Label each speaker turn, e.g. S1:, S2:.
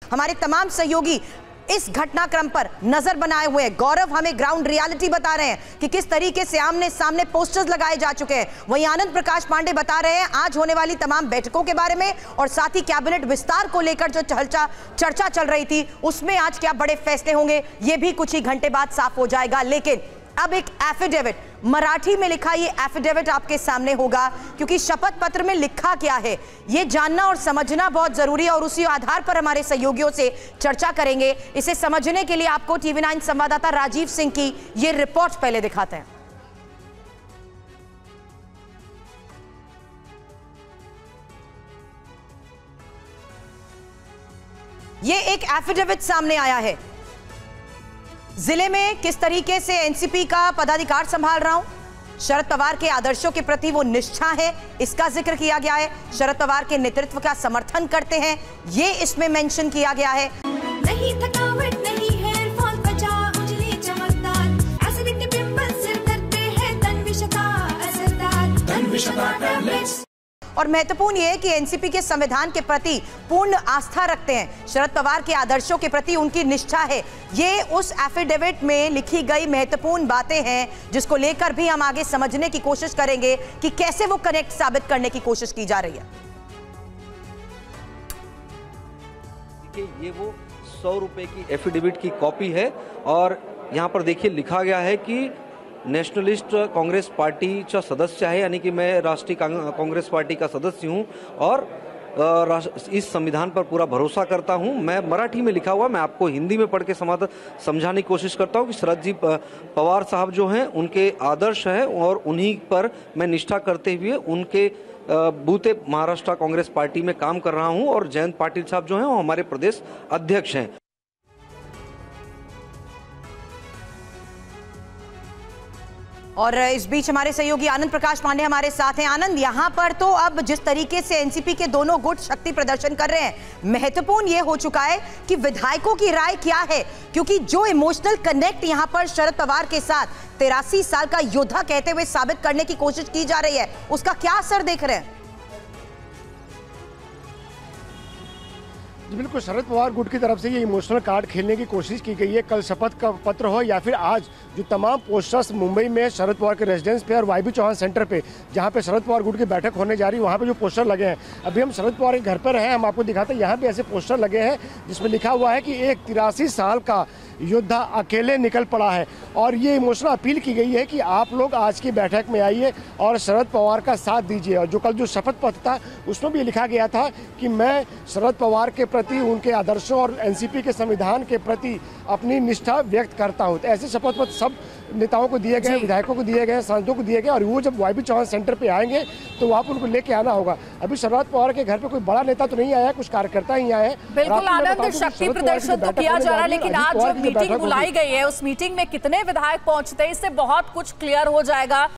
S1: हमारे तमाम सहयोगी इस घटनाक्रम पर नजर बनाए हुए हैं। गौरव हमें ग्राउंड रियलिटी बता रहे हैं कि किस तरीके से आमने सामने पोस्टर्स लगाए जा चुके हैं। वहीं आनंद प्रकाश पांडे बता रहे हैं आज होने वाली तमाम बैठकों के बारे में और साथ ही कैबिनेट विस्तार को लेकर जो चर्चा चल रही थी उसमें आज क्या बड़े फैसले होंगे ये भी कुछ ही घंटे बाद साफ हो जाएगा। लेकिन अब एक एफिडेविट मराठी में लिखा ये एफिडेविट आपके सामने होगा, क्योंकि शपथ पत्र में लिखा क्या है ये जानना और समझना बहुत जरूरी है और उसी आधार पर हमारे सहयोगियों से चर्चा करेंगे। इसे समझने के लिए आपको TV9 संवाददाता राजीव सिंह की ये रिपोर्ट पहले दिखाते हैं। ये एक एफिडेविट सामने आया है। जिले में किस तरीके से एनसीपी का पदाधिकार संभाल रहा हूं, शरद पवार के आदर्शों के प्रति वो निष्ठा है इसका जिक्र किया गया है। शरद पवार के नेतृत्व का समर्थन करते हैं ये इसमें मेंशन किया गया है।
S2: नहीं थकावट नहीं हेयर फॉल त्वचा उजली चमकदार एसिडिटी पिंपल सिर दर्द है तनविषता असरदार तनविषता टैबलेट्स।
S1: और महत्वपूर्ण यह है कि एनसीपी के संविधान के प्रति पूर्ण आस्था रखते हैं, शरद पवार के आदर्शों के प्रति उनकी निष्ठा है। ये उस एफिडेविट में लिखी गई महत्वपूर्ण बातें हैं जिसको लेकर भी हम आगे समझने की कोशिश करेंगे कि कैसे वो कनेक्ट साबित करने की कोशिश की जा रही है।
S3: ये वो 100 रुपए की एफिडेविट की कॉपी है और यहाँ पर देखिए लिखा गया है कि नेशनलिस्ट कांग्रेस पार्टीचा सदस्य आहे, यानी कि मैं राष्ट्रीय कांग्रेस पार्टी का सदस्य हूं और इस संविधान पर पूरा भरोसा करता हूं। मैं मराठी में लिखा हुआ, मैं आपको हिंदी में पढ़ के समझाने की कोशिश करता हूं कि शरद जी पवार साहब जो हैं उनके आदर्श हैं और उन्हीं पर मैं निष्ठा करते हुए उनके बूते महाराष्ट्र कांग्रेस पार्टी में काम कर रहा हूं और जयंत पाटिल साहब जो हैं वो हमारे प्रदेश अध्यक्ष हैं।
S1: और इस बीच हमारे सहयोगी आनंद प्रकाश पांडे हमारे साथ हैं। आनंद, यहां पर तो अब जिस तरीके से एनसीपी के दोनों गुट शक्ति प्रदर्शन कर रहे हैं, महत्वपूर्ण यह हो चुका है कि विधायकों की राय क्या है, क्योंकि जो इमोशनल कनेक्ट यहां पर शरद पवार के साथ 83 साल का योद्धा कहते हुए साबित करने की कोशिश की जा रही है, उसका क्या असर देख रहे हैं?
S4: बिल्कुल, शरद पवार गुट की तरफ से ये इमोशनल कार्ड खेलने की कोशिश की गई है। कल शपथ का पत्र हो या फिर आज जो तमाम पोस्टर्स मुंबई में शरद पवार के रेजिडेंस पे और वाईबी चौहान सेंटर पे जहाँ पे शरद पवार गुट की बैठक होने जा रही है वहाँ पे जो पोस्टर लगे हैं, अभी हम शरद पवार के घर पर हैं, हम आपको दिखाते हैं। यहाँ पे ऐसे पोस्टर लगे हैं जिसमें लिखा हुआ है कि एक 83 साल का योद्धा अकेले निकल पड़ा है और ये इमोशनल अपील की गई है कि आप लोग आज की बैठक में आइए और शरद पवार का साथ दीजिए। और जो कल जो शपथ पत्र था उसमें भी लिखा गया था कि मैं शरद पवार के प्रति उनके आदर्शों और एनसीपी के संविधान के प्रति अपनी निष्ठा व्यक्त करता हूँ। तो ऐसे शपथ पत्र सब नेताओं को दिए गए, विधायकों को दिए गए, सांसदों को दिए गए और वो जब वाईबी चौहान सेंटर पे आएंगे तो वहाँ पर उनको लेके आना होगा। अभी शरद पवार के घर पे कोई बड़ा नेता तो नहीं आया, कुछ कार्यकर्ता ही आए हैं।
S5: बिल्कुल आनंद, शक्ति प्रदर्शन तो किया जा रहा है, लेकिन आज जो मीटिंग बुलाई गई है उस मीटिंग में कितने विधायक पहुंचते हैं इससे बहुत कुछ क्लियर हो जाएगा।